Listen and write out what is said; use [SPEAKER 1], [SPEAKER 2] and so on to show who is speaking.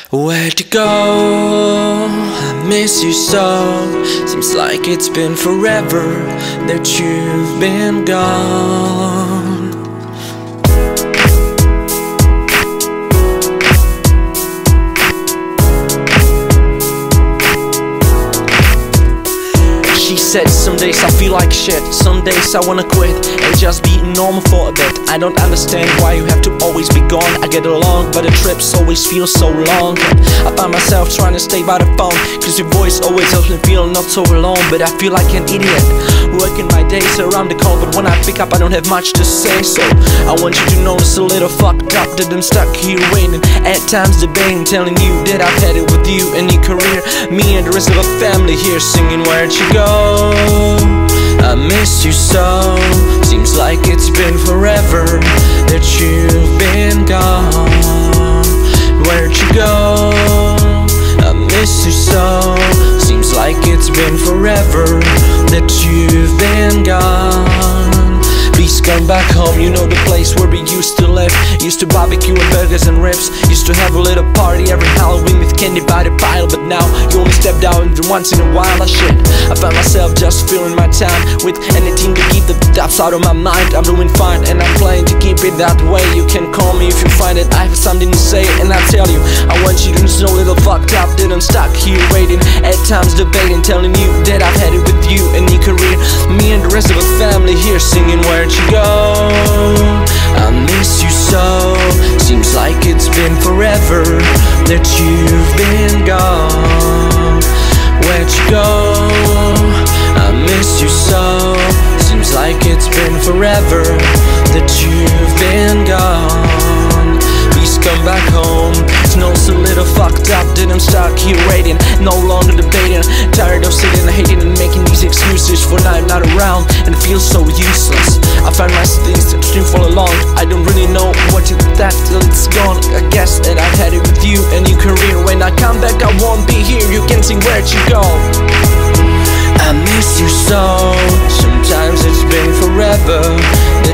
[SPEAKER 1] Where'd you go? I miss you so. Seems like it's been forever that you've been gone. She said some days I feel like shit, some days I wanna quit and just be normal for a bit. I don't understand why you have to always be gone. I get along, but the trips always feel so long. I find myself trying to stay by the phone, cause your voice always helps me feel not so alone. But I feel like an idiot, working my days around the clock. But when I pick up I don't have much to say. So I want you to know it's a little fucked up that I'm stuck here waiting, at times debating, telling you that I've had it with you and your career. Me and the rest of our family here singing, where'd you go? I miss you so. Seems like it's been forever that you've been gone. Where'd you go? I miss you so. Seems like it's been forever that you've been gone. Please come back home, you know the place where we used to live. Used to barbecue and burgers and ribs. Used to have a little party every Halloween with candy by the pile. But now you only step down once in a while. Shit, I find myself just filling my time with anything to keep the doubts out of my mind. I'm doing fine and I'm playing to keep it that way. You can call me if you find it I have something to say, and I tell you I want you to know a little fucked up that I'm stuck here waiting, at times debating, telling you that I've had it with you and your career. Me and the rest of the family here singing, where'd you go? I miss you so. Seems like it's been forever that you've been gone. Where'd you go? I miss you so. Seems like it's been forever that you've been gone. Please come back home. It's no so little fucked up that I'm stuck here waiting, no longer debating. Tired of sitting and hating and making these excuses for now I'm not around and it feels so useless. I find my things to stream for along. I don't really know what to do that till it's gone. I guess that I've had it with you and your career. When I come back I won't be here. You can sing, where'd you go? I miss you so. Sometimes it's been forever